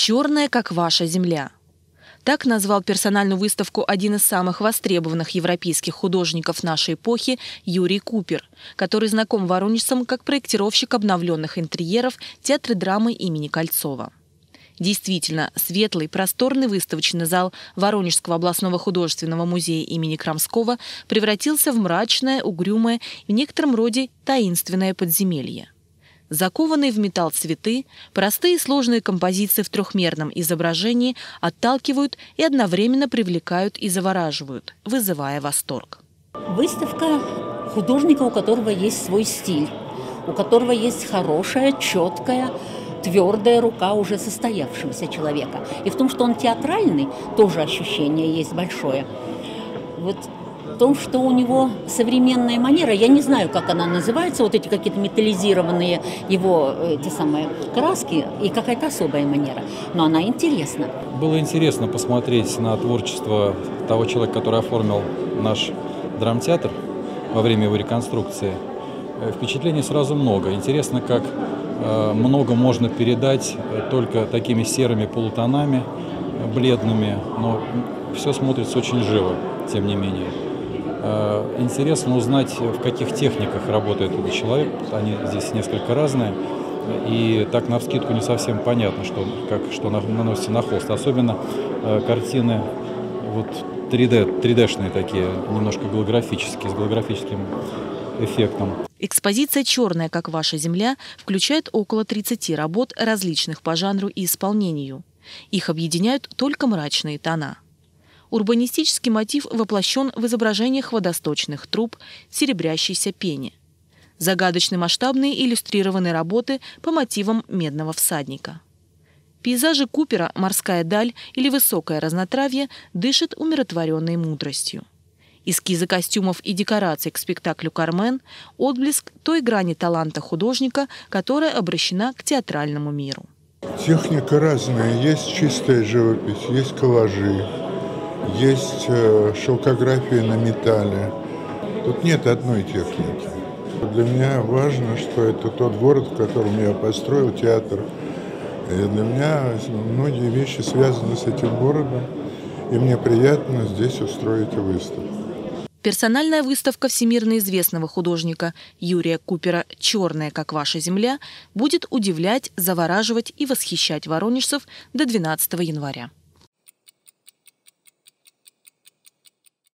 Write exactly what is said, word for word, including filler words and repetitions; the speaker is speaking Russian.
«Черная, как ваша земля». Так назвал персональную выставку один из самых востребованных европейских художников нашей эпохи Юрий Купер, который знаком воронежцам как проектировщик обновленных интерьеров театра драмы имени Кольцова. Действительно, светлый, просторный выставочный зал Воронежского областного художественного музея имени Крамского превратился в мрачное, угрюмое и в некотором роде таинственное подземелье. Закованные в металл цветы, простые сложные композиции в трехмерном изображении отталкивают и одновременно привлекают и завораживают, вызывая восторг. Выставка художника, у которого есть свой стиль, у которого есть хорошая, четкая, твердая рука уже состоявшегося человека. И в том, что он театральный, тоже ощущение есть большое. Вот в том, что у него современная манера, я не знаю, как она называется, вот эти какие-то металлизированные его эти самые краски и какая-то особая манера, но она интересна. Было интересно посмотреть на творчество того человека, который оформил наш драмтеатр во время его реконструкции. Впечатлений сразу много. Интересно, как много можно передать только такими серыми полутонами, бледными, но все смотрится очень живо, тем не менее. Интересно узнать, в каких техниках работает этот человек. Они здесь несколько разные. И так навскидку не совсем понятно, что, как, что наносится на холст. Особенно э, картины вот, три дэ, три дэ-шные такие, немножко голографические, с голографическим эффектом. Экспозиция «Черная, как ваша земля» включает около тридцати работ различных по жанру и исполнению. Их объединяют только мрачные тона. Урбанистический мотив воплощен в изображениях водосточных труб, серебрящейся пене. Загадочно масштабные иллюстрированные работы по мотивам «Медного всадника». Пейзажи Купера «Морская даль» или «Высокое разнотравье» дышат умиротворенной мудростью. Эскизы костюмов и декораций к спектаклю «Кармен» – отблеск той грани таланта художника, которая обращена к театральному миру. Техника разная. Есть чистая живопись, есть коллажи, есть шелкография на металле. Тут нет одной техники. Для меня важно, что это тот город, в котором я построил театр. И для меня многие вещи связаны с этим городом, и мне приятно здесь устроить выставку. Персональная выставка всемирно известного художника Юрия Купера «Черная, как ваша земля» будет удивлять, завораживать и восхищать воронежцев до двенадцатого января.